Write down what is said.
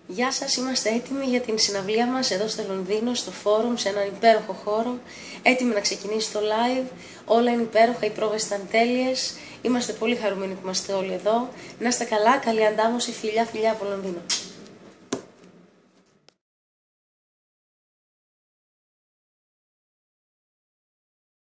Γεια σας, είμαστε έτοιμοι για την συναυλία μας εδώ στο Λονδίνο, στο Φόρουμ, σε έναν υπέροχο χώρο. Έτοιμοι να ξεκινήσει το live, όλα είναι υπέροχα, οι πρόβες ήταν τέλειες. Είμαστε πολύ χαρούμενοι που είμαστε όλοι εδώ. Να είστε καλά, καλή αντάμωση, φιλιά φιλιά από Λονδίνο.